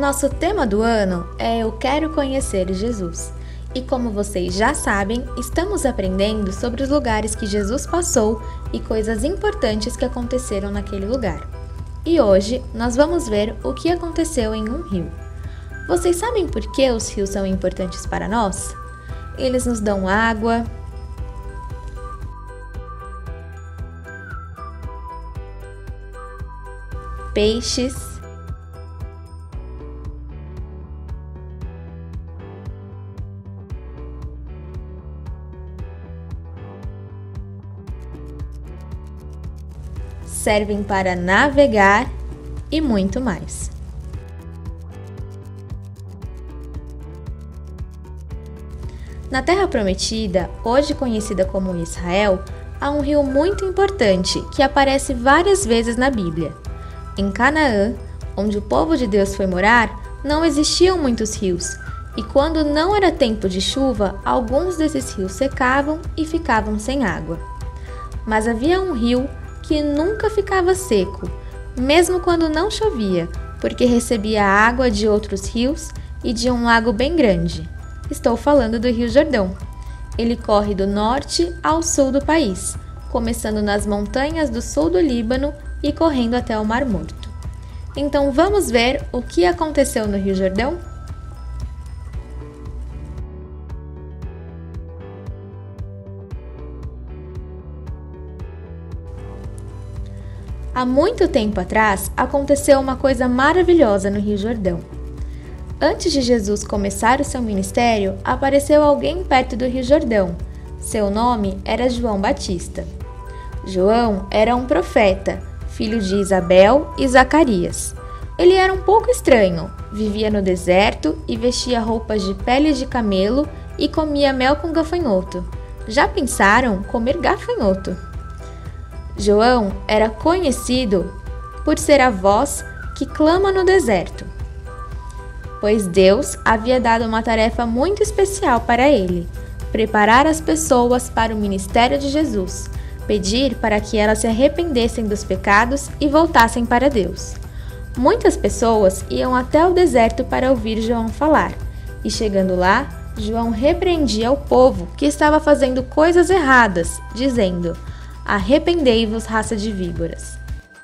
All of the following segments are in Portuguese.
nosso tema do ano é Eu Quero Conhecer Jesus. E como vocês já sabem, estamos aprendendo sobre os lugares que Jesus passou e coisas importantes que aconteceram naquele lugar. E hoje nós vamos ver o que aconteceu em um rio. Vocês sabem por que os rios são importantes para nós? Eles nos dão água, peixes, servem para navegar e muito mais. Na Terra Prometida, hoje conhecida como Israel, há um rio muito importante que aparece várias vezes na Bíblia. Em Canaã, onde o povo de Deus foi morar, não existiam muitos rios, e quando não era tempo de chuva, alguns desses rios secavam e ficavam sem água. Mas havia um rio que nunca ficava seco, mesmo quando não chovia, porque recebia água de outros rios e de um lago bem grande. Estou falando do Rio Jordão. Ele corre do norte ao sul do país, começando nas montanhas do sul do Líbano e correndo até o Mar Morto. Então vamos ver o que aconteceu no Rio Jordão? Há muito tempo atrás, aconteceu uma coisa maravilhosa no Rio Jordão. Antes de Jesus começar o seu ministério, apareceu alguém perto do Rio Jordão. Seu nome era João Batista. João era um profeta, filho de Isabel e Zacarias. Ele era um pouco estranho, vivia no deserto e vestia roupas de pele de camelo e comia mel com gafanhoto. Já pensaram comer gafanhoto? João era conhecido por ser a voz que clama no deserto, pois Deus havia dado uma tarefa muito especial para ele: preparar as pessoas para o ministério de Jesus, pedir para que elas se arrependessem dos pecados e voltassem para Deus. Muitas pessoas iam até o deserto para ouvir João falar, e chegando lá, João repreendia o povo que estava fazendo coisas erradas, dizendo: "Arrependei-vos, raça de víboras."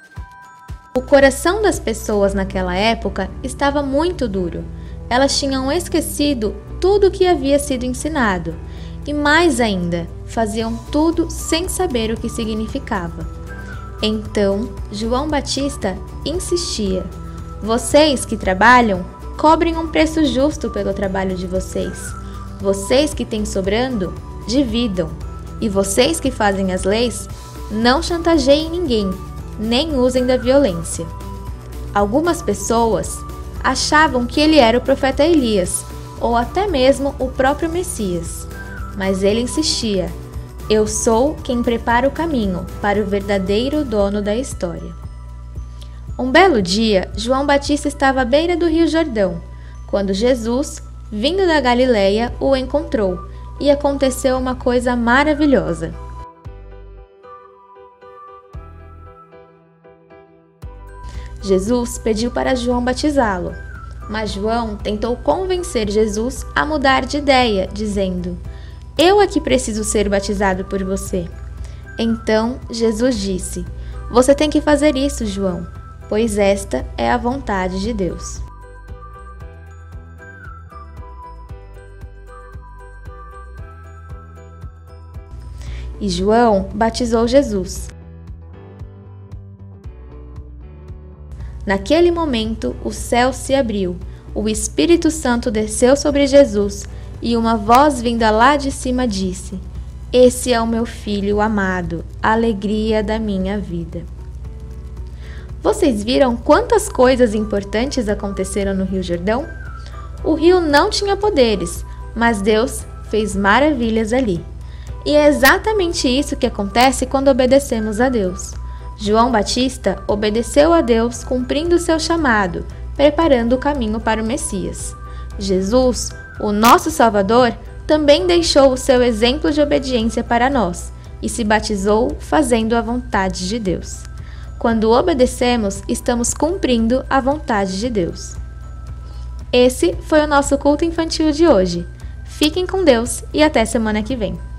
O coração das pessoas naquela época estava muito duro. Elas tinham esquecido tudo o que havia sido ensinado e, mais ainda, faziam tudo sem saber o que significava. Então, João Batista insistia: "Vocês que trabalham, cobrem um preço justo pelo trabalho de vocês. Vocês que têm sobrando, dividam. E vocês que fazem as leis, não chantageiem ninguém, nem usem da violência." Algumas pessoas achavam que ele era o profeta Elias, ou até mesmo o próprio Messias. Mas ele insistia: "Eu sou quem prepara o caminho para o verdadeiro dono da história." Um belo dia, João Batista estava à beira do Rio Jordão, quando Jesus, vindo da Galileia, o encontrou, e aconteceu uma coisa maravilhosa. Jesus pediu para João batizá-lo, mas João tentou convencer Jesus a mudar de ideia, dizendo: "Eu é que preciso ser batizado por você." Então Jesus disse: "Você tem que fazer isso, João, pois esta é a vontade de Deus." E João batizou Jesus. Naquele momento, o céu se abriu, o Espírito Santo desceu sobre Jesus e uma voz vinda lá de cima disse: "Esse é o meu filho amado, a alegria da minha vida." Vocês viram quantas coisas importantes aconteceram no Rio Jordão? O rio não tinha poderes, mas Deus fez maravilhas ali. E é exatamente isso que acontece quando obedecemos a Deus. João Batista obedeceu a Deus, cumprindo seu chamado, preparando o caminho para o Messias. Jesus, o nosso Salvador, também deixou o seu exemplo de obediência para nós e se batizou fazendo a vontade de Deus. Quando obedecemos, estamos cumprindo a vontade de Deus. Esse foi o nosso culto infantil de hoje. Fiquem com Deus e até semana que vem.